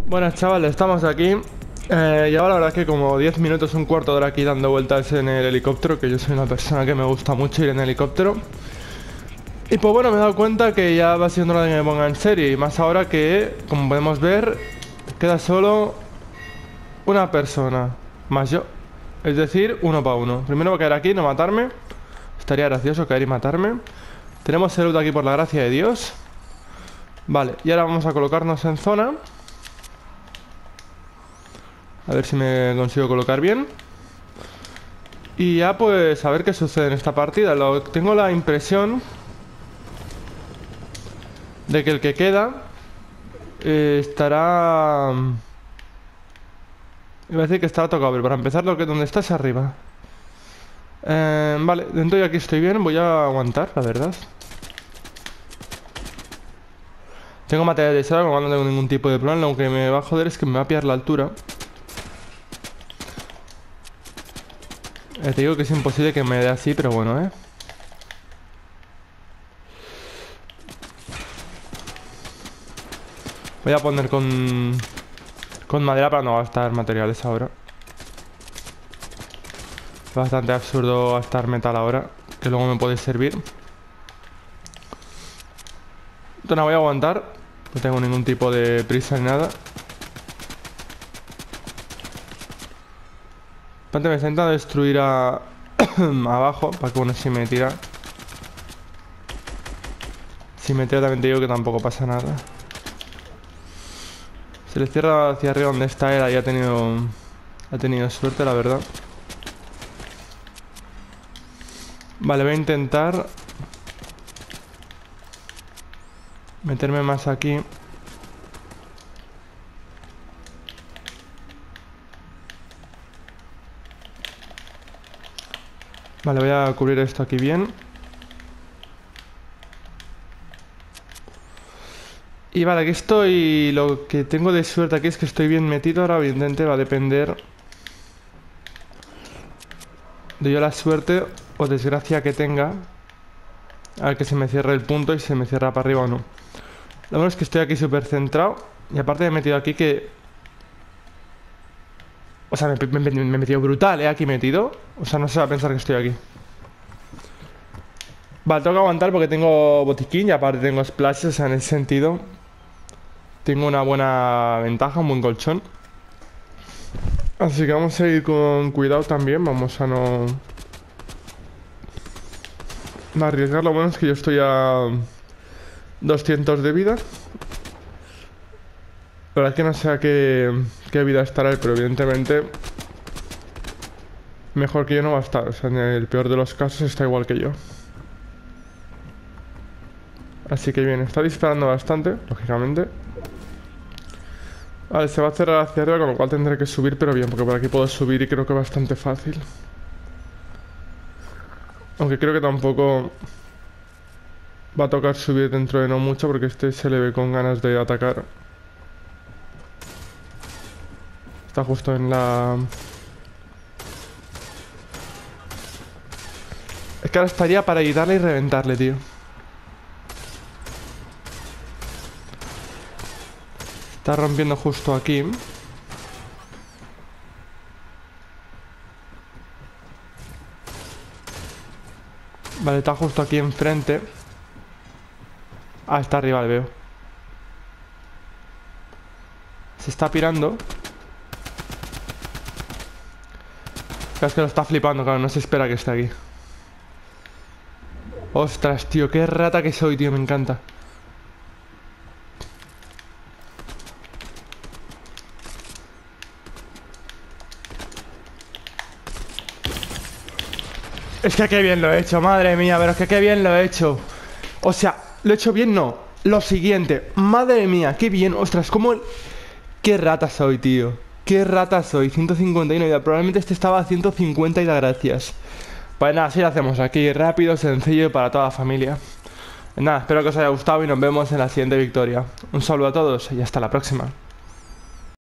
Buenas chavales, estamos aquí. Llevo la verdad que como 10 minutos, un cuarto de hora aquí dando vueltas en el helicóptero, que yo soy una persona que me gusta mucho ir en helicóptero. Y pues bueno, me he dado cuenta que ya va siendo hora de que me ponga en serie. Y más ahora que, como podemos ver, queda solo una persona, más yo. Es decir, uno para uno. Primero voy a caer aquí, no matarme. Estaría gracioso caer y matarme. Tenemos el loot aquí por la gracia de Dios. Vale, y ahora vamos a colocarnos en zona. A ver si me consigo colocar bien. Y ya pues a ver qué sucede en esta partida. Tengo la impresión de que el que queda estará... Iba a decir que estará tocado, pero para empezar donde está es arriba. Vale, dentro de aquí estoy bien. Voy a aguantar, la verdad. Tengo material de salva, no tengo ningún tipo de problema. Lo que me va a joder es que me va a pillar la altura. Te digo que es imposible que me dé así, pero bueno, Voy a poner con madera para no gastar materiales ahora. Es bastante absurdo gastar metal ahora, que luego me puede servir. Entonces no voy a aguantar. No tengo ningún tipo de prisa ni nada. Aparte me está intentando destruir abajo, para que bueno, si me tira. Si me tira también te digo que tampoco pasa nada. Se le cierra hacia arriba donde está él, ahí ha tenido suerte, la verdad. Vale, voy a intentar meterme más aquí. Vale, voy a cubrir esto aquí bien. Y vale, aquí estoy. Lo que tengo de suerte aquí es que estoy bien metido. Ahora evidentemente va a depender de yo la suerte o desgracia que tenga. A ver que se me cierre el punto y se me cierra para arriba o no. Lo bueno es que estoy aquí súper centrado. Y aparte me he metido aquí que... O sea, me he metido brutal, aquí metido. O sea, no se va a pensar que estoy aquí. Vale, tengo que aguantar porque tengo botiquín y aparte tengo splashes, o sea, en ese sentido tengo una buena ventaja, un buen colchón. Así que vamos a ir con cuidado también, vamos a no arriesgar. Lo bueno es que yo estoy a 200 de vida. La verdad es que no sé a qué vida estará él, pero evidentemente mejor que yo no va a estar. O sea, en el peor de los casos está igual que yo. Así que bien, está disparando bastante, lógicamente. Vale, se va a cerrar hacia arriba, con lo cual tendré que subir, pero bien, porque por aquí puedo subir y creo que bastante fácil. Aunque creo que tampoco va a tocar subir dentro de no mucho, porque este se le ve con ganas de atacar. Está justo en la... Es que ahora estaría para ayudarle y reventarle, tío. Está rompiendo justo aquí. Vale, está justo aquí enfrente. Ah, está arriba, le veo. Se está pirando. Es que lo está flipando, claro, no se espera que esté aquí. Ostras, tío, qué rata que soy, tío, me encanta. Es que qué bien lo he hecho, madre mía, pero es que qué bien lo he hecho. O sea, lo he hecho bien, no. Lo siguiente, madre mía, qué bien. Ostras, cómo... Qué rata soy, tío. Qué rata soy, 151 y probablemente este estaba a 150 y da gracias. Pues nada, así lo hacemos aquí, rápido, sencillo y para toda la familia. Nada, espero que os haya gustado y nos vemos en la siguiente victoria. Un saludo a todos y hasta la próxima.